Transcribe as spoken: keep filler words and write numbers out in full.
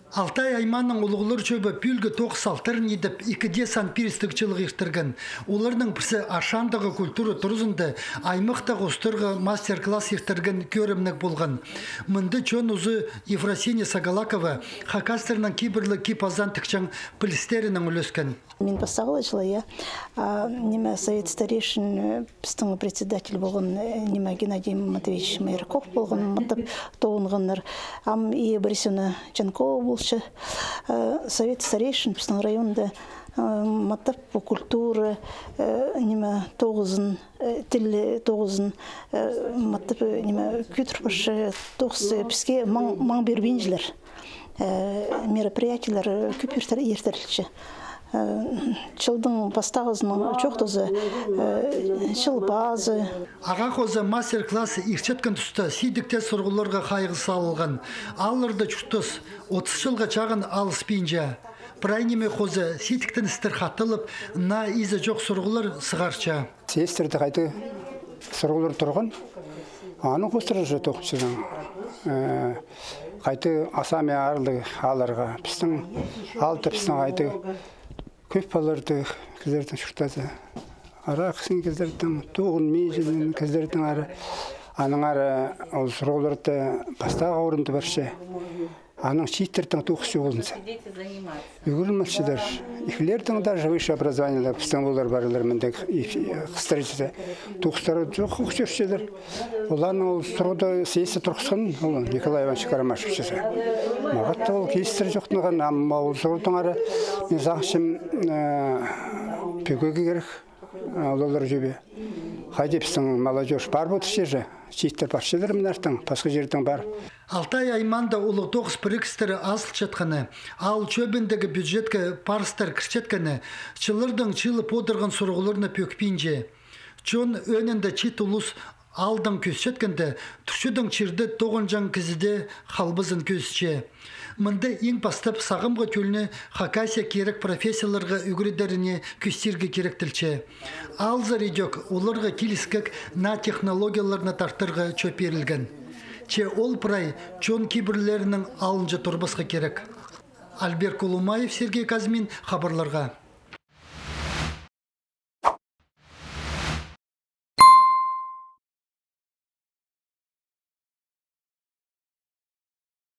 Алтай айманның улығылыр чөбі пүлгі тоқ салтырын едіп, икіде санпиристікчілік ектірген. Оларның бірсі ашандағы культура тұрызынды аймақтағы ұстырғы мастер-класс ектірген көрімнік болған. Мұнды чон ұзы Ефросиния Сагалакова хакастерінің кейбірлі кипазан тікчен пілістерінің үлескен. Мен бастағылы жылы, я, неме совет старейшин біздің председатель болған неме Геннадий Матвеевич Майраков болған, мұндып тоғынғандар, ам и Борисовна Жанкова болшы. Совет старейшин біздің районда маттап по культура неме тоғызын, тіл тоғызын маттап неме күтір башы тоғыз бізге маң бербенжілер, мероприятиялар көп ертірілші. Чылдың бастағызының чоқтызы, чыл базы. Аға қозы мастер-классы ирчеткен тұста сейдікте сұрғыларға қайғы салылған. Алырды чүктіс, отыз жылға чағын алыс бейінжа. Прайнеме қозы сейдіктен істір қаттылып, на изі жоқ сұрғылар сығарча. Сейстерді қайды сұрғылар тұрған, аның қостыры жөтіқ шыған. Қайды асаме арлы аларға, біздің алты біздің қайды көп баларды кездердің шұртады. Ара қысын кездердің, тоғын мейжінің кездердің ары, аның ары ол сұрғыларды бастағы орынды баршы. Аның шииттердің тоқысы болынсы. Үгілмәлшідер. Ихлердің даже выше образованиялар, біздің олар барылар, міндек қыстырыжыды. Тоқыстары жоқ өксершедер. Оларның ол сұрғыда сейсі тұрқысқан, ол Николай Иванович Карамашев шысы. Мағатта ол кейістері жоқтынған, амма ол сұрғыдың ары, мен заңшым пөкеге керек, олар жөбе. Қайде біздің молодежь бар бұд шежі, шииттер баршыдыр мінәртің, басқа жердің бар. Алтай айманда улы тоғыз бірікістері асыл четқаны, ал чөбіндегі бюджетке парыстар кірчеткені, чылырдың чылы подырған сұрғылырны пөкпейінже. Чон өнінде чит улыс алдың көз четкенді, түшідің чирді тоғын жан кізіде қалбызын көзче. Мында ең бастап сағымға төліні Хакасия керек профессияларға үгірідеріне көстерге керек тілче. Алзар едек оларға келіскек на технологияларына тартырға чөперілген. Че ол прай чон кибірлерінің алынжы тұрбасқа керек. Альбер Колумаев, Сергей Казмин, хабарларға.